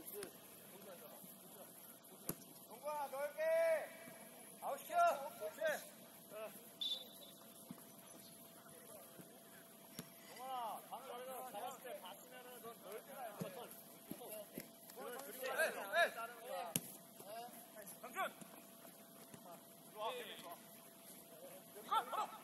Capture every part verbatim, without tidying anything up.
동건아 넓게. 아웃시켜. 그렇지. 동건아 방금 저희가 잡았을 때 봤으면은 넌 넓게 가야 돼. 그걸 그리고 따르는 거야. 강준. 좋아. 좋아. 가. 바로.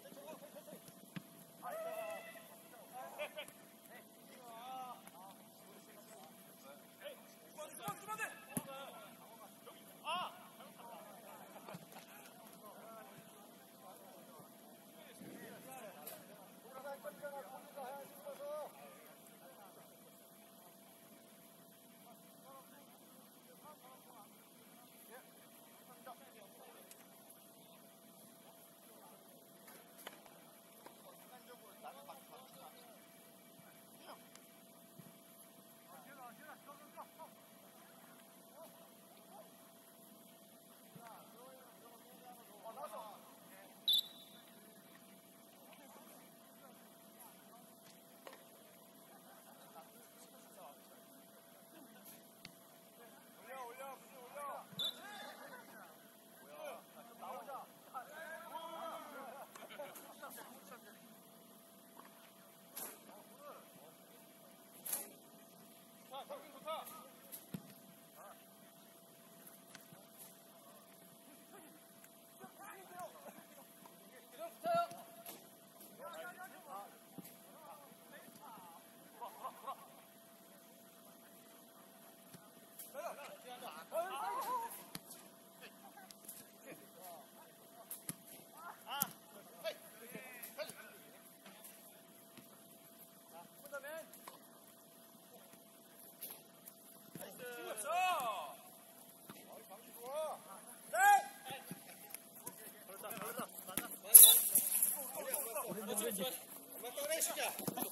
엄마 떠내 시자.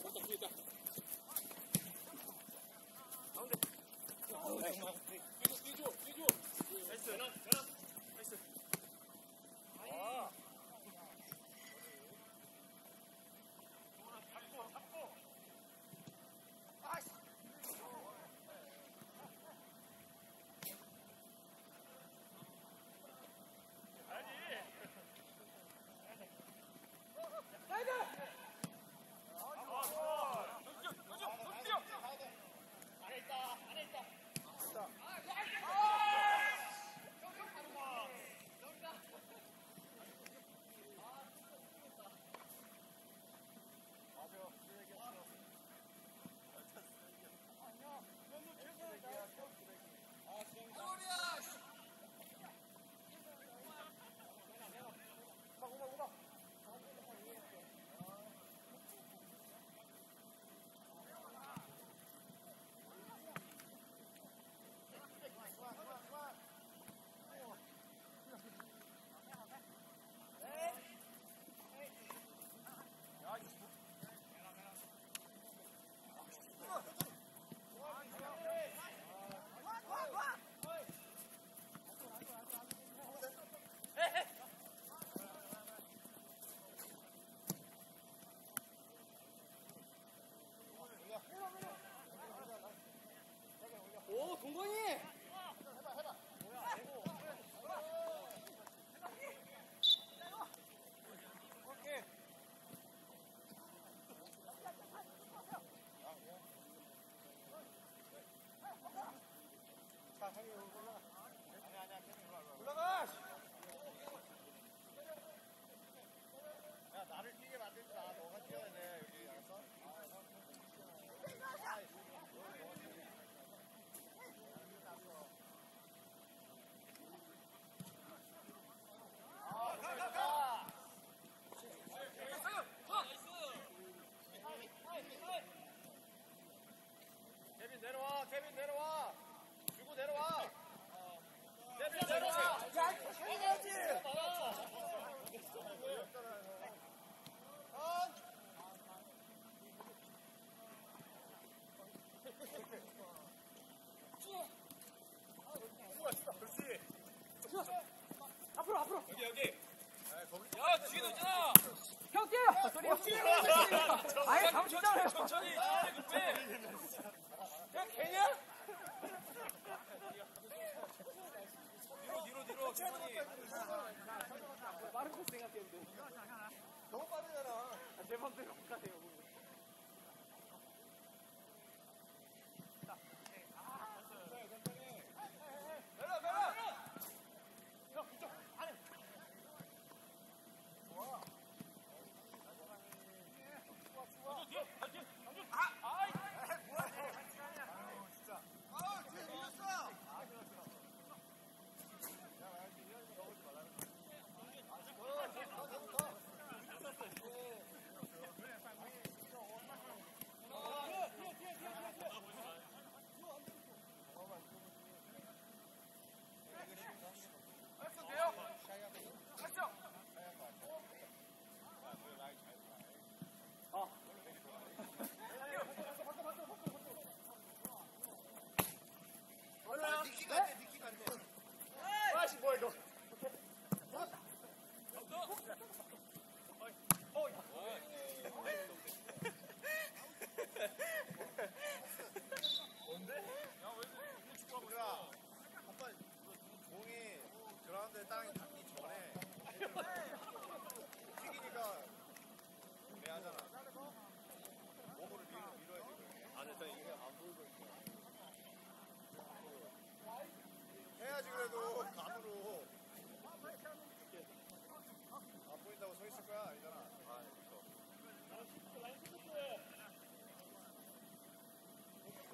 뛰줘, 뛰줘. 나이스, 나이스. 나이스. 아. 잡고, 잡고. 아이씨. 오, 동건이! 올라가! 야, 나를 뛰게 만들지 마. 너가 뛰어야 돼. 여기, 알았어? 케빈 내려와, 케빈 내려와. 주고 내려와. 케빈 내려와. 야, 해야지. 그렇지. 앞으로, 앞으로. 여기, 여기. 야, 뒤에 있잖아. 형 뛰어. 소리. 아예 감시잖아요. 천천히. 급해. 야, 걔냐?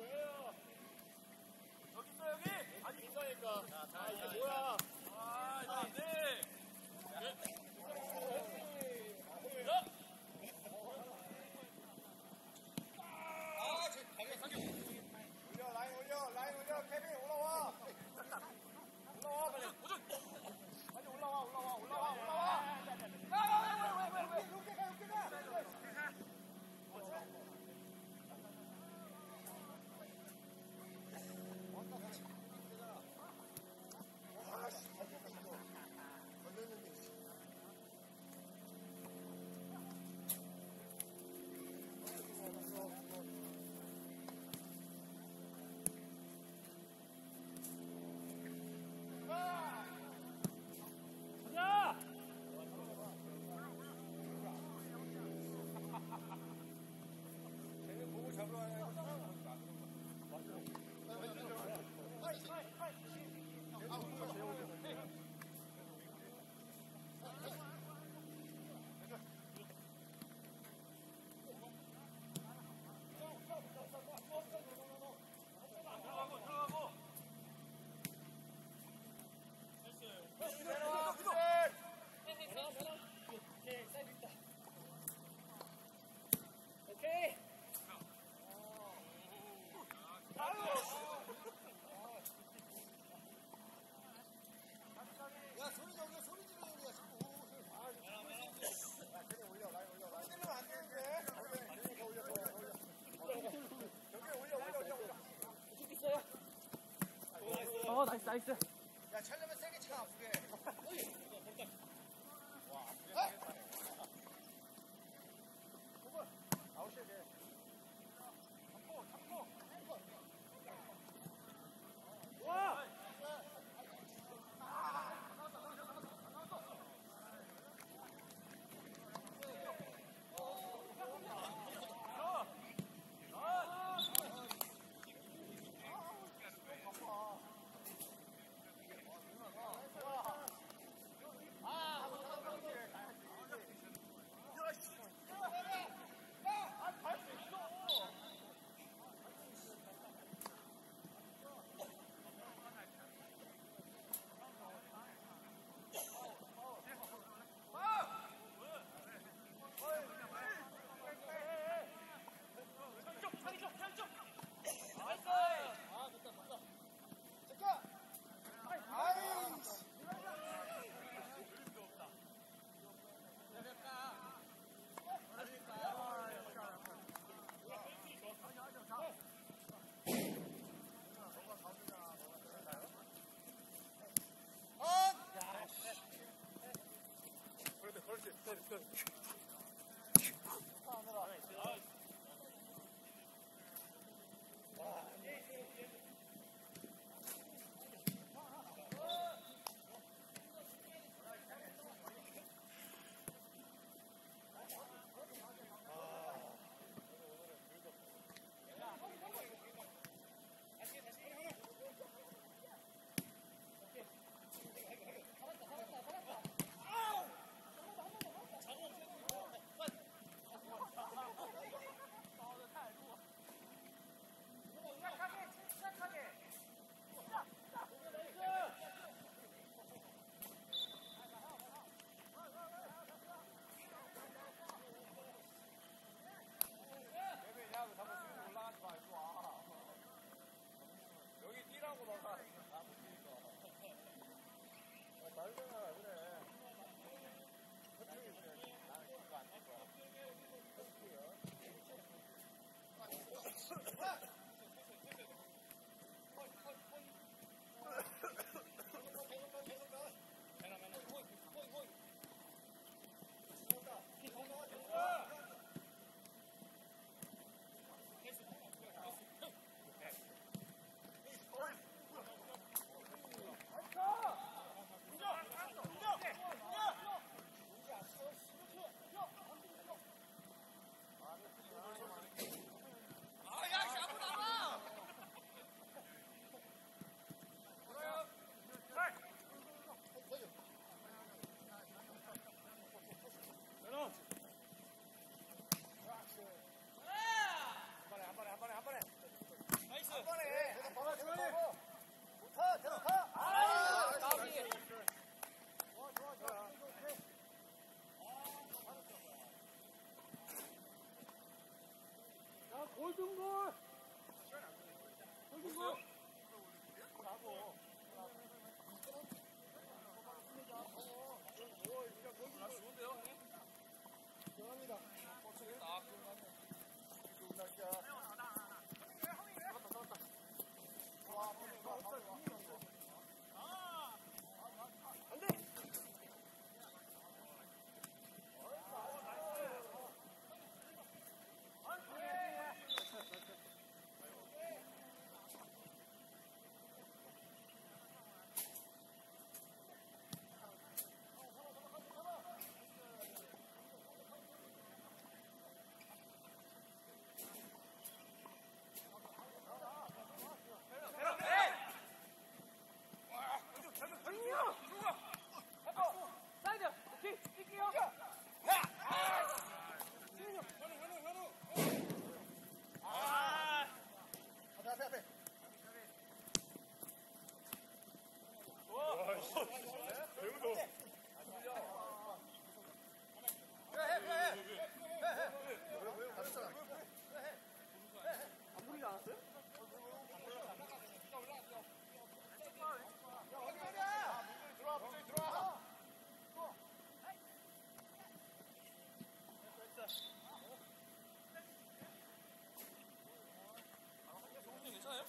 여기 있어 여기. 아니 인사니까. 아, 이게 뭐야? 아 이거 안 돼. 아, 저 가게 가게. 올려, 라인 올려, 라인 올려. 케빈 올라와. 올라와 빨리. 도전. 빨리 올라와, 올라와, 올라와, 올라와. 왜, 왜, 왜, 왜, 왜, 가, 욕게 가. 가자. 쟤는 보고 잡으러 가야 들어가고 들어가고. 오케이. 야, 소리 저기 소리 지르는 거야, 자꾸. 아, 야, 걔네 올려, 라인 올려, 라인. 소리 지르면 안 되는데. 더 올려, 더 올려, 더 올려. 여기 올려, 올려, 올려, 올려. 쭉 있어요. 어 나이스 나이스. 야, 차려면 세게 차, 아프게. 와, 아프게 세게 차네. 아웃이야, 걔. 잡고 잡고. 와. 아, 야, 씨, 아무나 하고. 아, 좋은데요, 형님? 좋아합니다. 아, 그런가요? 좋은 날씨야. 와, 빨리 와, 빨리 와. 안 돼! 사이드! 오케이! 뛸게요! 앞에, 앞에, 앞에. 배우도. 안 보이지 않았어요? 들어와, 문제 들어와. 정훈이 괜찮아요?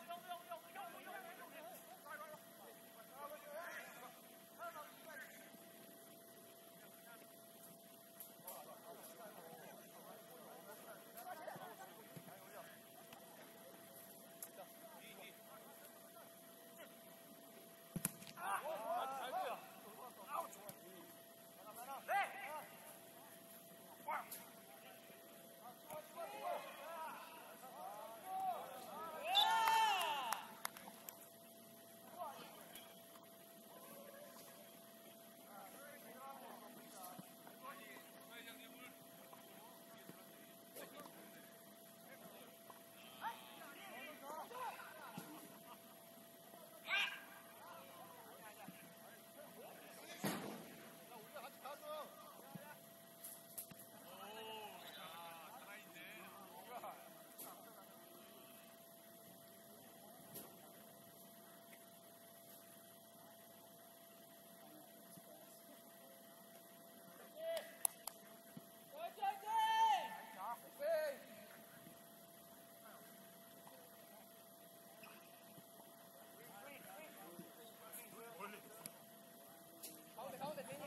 가운데, 가운데, 대니.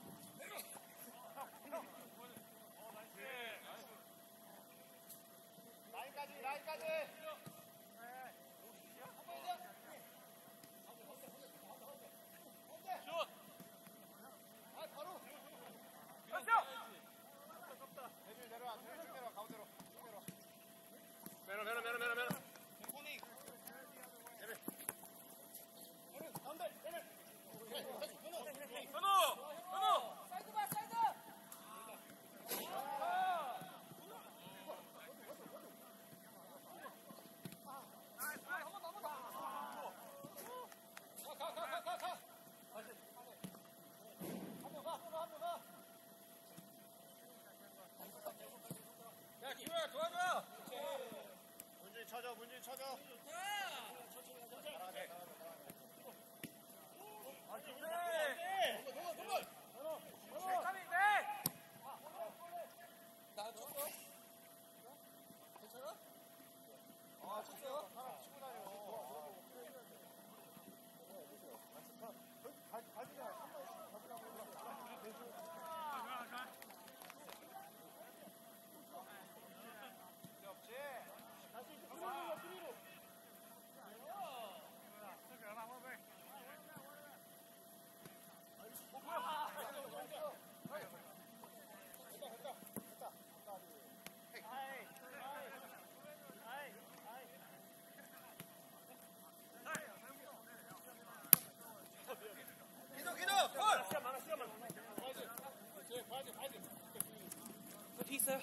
라인까지, 라인까지. 슛! 아, 바로. 그렇죠! 대질 내려와, 대질 내려와, 가운데로. 내려와. 매너, 매너, 매너, 매너, 매너. 폴링. 내려. 오른, 가운데, 내려. 현우! 현우! 사이드 봐, 사이드! 가, 가, 가, 가, 가. 한번 가, 한번 가, 한번 가. 야, 기호야, 도와줘! 문진 쳐줘, 문진 쳐줘. 잘하네, 잘하네, 잘하네. 아, 기호야! 동원, 동원. 백삼인데! 나 쳤어? 괜찮아? 아, 쳤어? 사람 치고 다녀. 가, 가지가 한 번씩 가지가 없지? 다시 프리로, 프리로. 기도, 기도! 콜! 시간 많아, 시간 많아. 가야지. 그렇지, 가야지, 가야지. 저 뒤 있어요.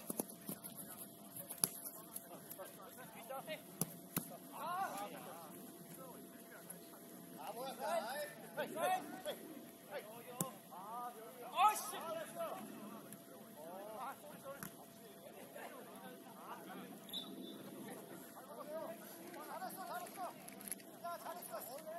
아, 뭐야, 가. 헤이, 헤이, 헤이. 아이씨! 잘했어, 잘했어. 야, 잘했어.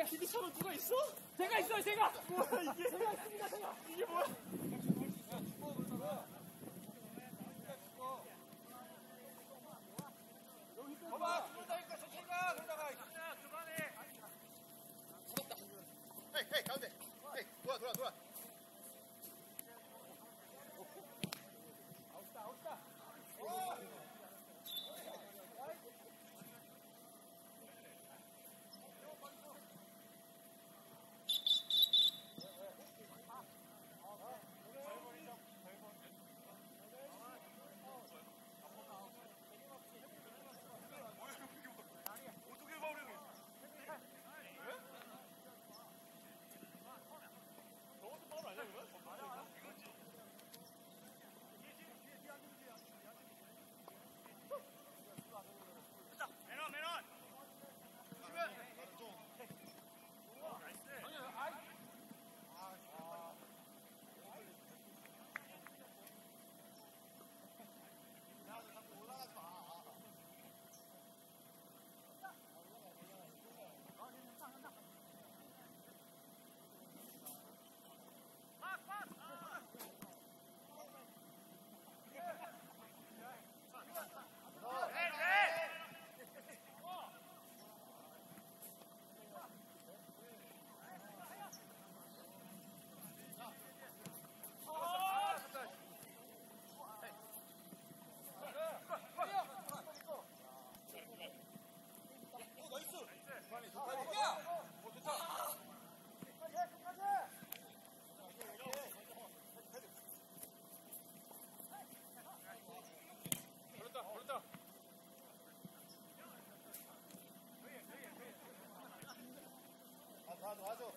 피디처럼 누가 있어? 제가 있어요, 제가. 뭐야 이게? 제가 있습니다, 제가. 이게 뭐야? 봐봐, 들어오다니까 천천히 가, 그러다가. 헤이 헤이 가운데. 헤이 돌아 돌아 돌아. 아웃다, 아웃다. 와줘 와줘.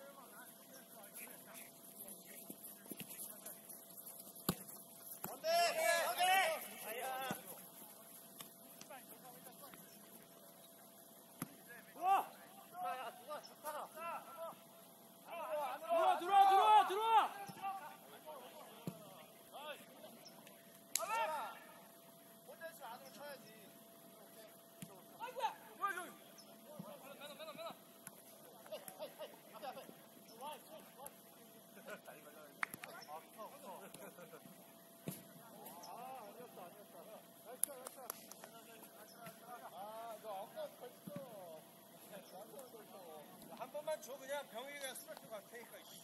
안돼 안돼. 들어와. 들어와 들어와, 들어와, 들어와, 들어와. 혼자 있으면 안으로 쳐야지. 아이고야. 뭐야, 저기. 매너, 매너, 매너. 한 번만 줘 그냥 병이가 수락도 갈 테니까.